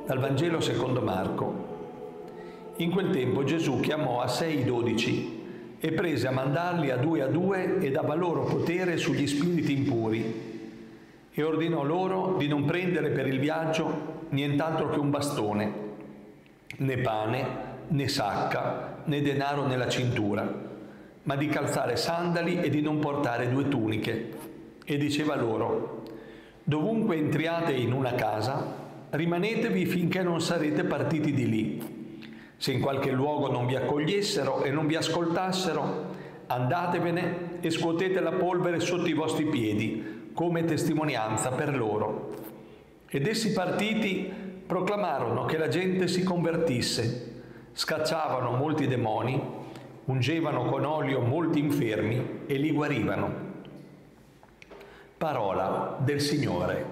Dal Vangelo secondo Marco. In quel tempo Gesù chiamò a sé i 12 e prese a mandarli a due e dava loro potere sugli spiriti impuri e ordinò loro di non prendere per il viaggio nient'altro che un bastone, né pane, né sacca, né denaro nella cintura, ma di calzare sandali e di non portare 2 tuniche. E diceva loro: dovunque entriate in una casa, rimanetevi finché non sarete partiti di lì. Se in qualche luogo non vi accogliessero e non vi ascoltassero, andatevene e scuotete la polvere sotto i vostri piedi, come testimonianza per loro. Ed essi partiti proclamarono che la gente si convertisse, scacciavano molti demoni, ungevano con olio molti infermi e li guarivano. Parola del Signore.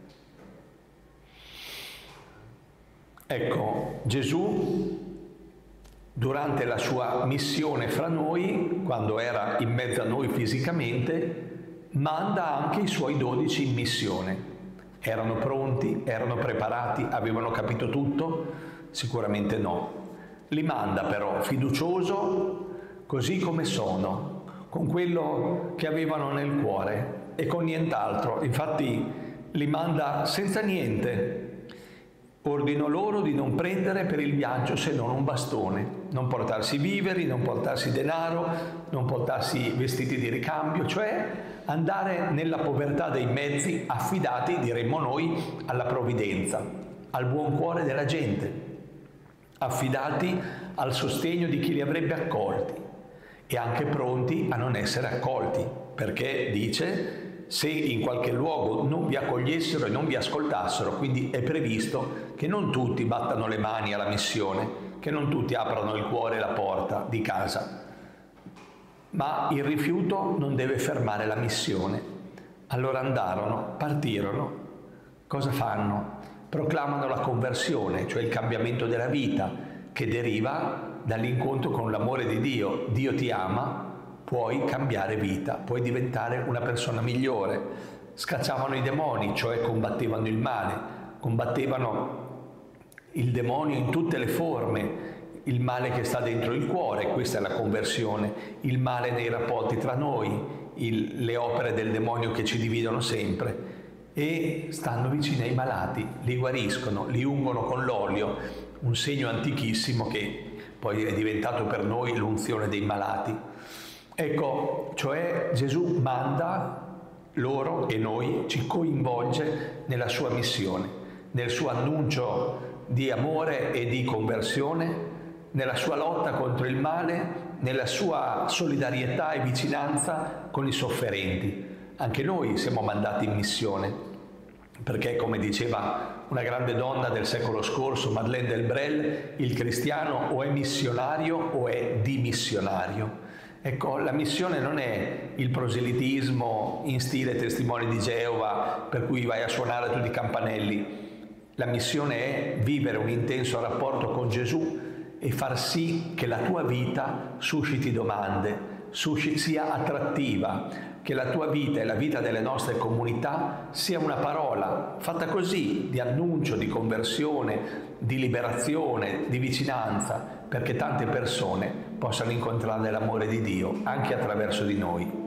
Ecco, Gesù, durante la sua missione fra noi, quando era in mezzo a noi fisicamente, manda anche i suoi 12 in missione. Erano pronti, erano preparati, avevano capito tutto? Sicuramente no. Li manda però fiducioso, così come sono, con quello che avevano nel cuore e con nient'altro. Infatti li manda senza niente. Ordinò loro di non prendere per il viaggio se non un bastone, non portarsi viveri, non portarsi denaro, non portarsi vestiti di ricambio, cioè andare nella povertà dei mezzi, affidati, diremmo noi, alla provvidenza, al buon cuore della gente, affidati al sostegno di chi li avrebbe accolti e anche pronti a non essere accolti, perché dice: se in qualche luogo non vi accogliessero e non vi ascoltassero, quindi è previsto che non tutti battano le mani alla missione, che non tutti aprano il cuore e la porta di casa. Ma il rifiuto non deve fermare la missione. Allora andarono, partirono. Cosa fanno? Proclamano la conversione, cioè il cambiamento della vita, che deriva dall'incontro con l'amore di Dio. Dio ti ama, puoi cambiare vita, puoi diventare una persona migliore. Scacciavano i demoni, cioè combattevano il male, combattevano il demonio in tutte le forme, il male che sta dentro il cuore, questa è la conversione, il male nei rapporti tra noi, le opere del demonio che ci dividono sempre, e stanno vicini ai malati, li guariscono, li ungono con l'olio, un segno antichissimo che poi è diventato per noi l'unzione dei malati. Ecco, cioè Gesù manda loro e noi, ci coinvolge nella sua missione, nel suo annuncio di amore e di conversione, nella sua lotta contro il male, nella sua solidarietà e vicinanza con i sofferenti. Anche noi siamo mandati in missione, perché, come diceva una grande donna del secolo scorso, Madeleine Delbrel, il cristiano o è missionario o è dimissionario. Ecco, la missione non è il proselitismo in stile testimoni di Geova, per cui vai a suonare tutti i campanelli. La missione è vivere un intenso rapporto con Gesù e far sì che la tua vita susciti domande, sia attrattiva, che la tua vita e la vita delle nostre comunità sia una parola fatta così, di annuncio, di conversione, di liberazione, di vicinanza, perché tante persone possano incontrare l'amore di Dio anche attraverso di noi.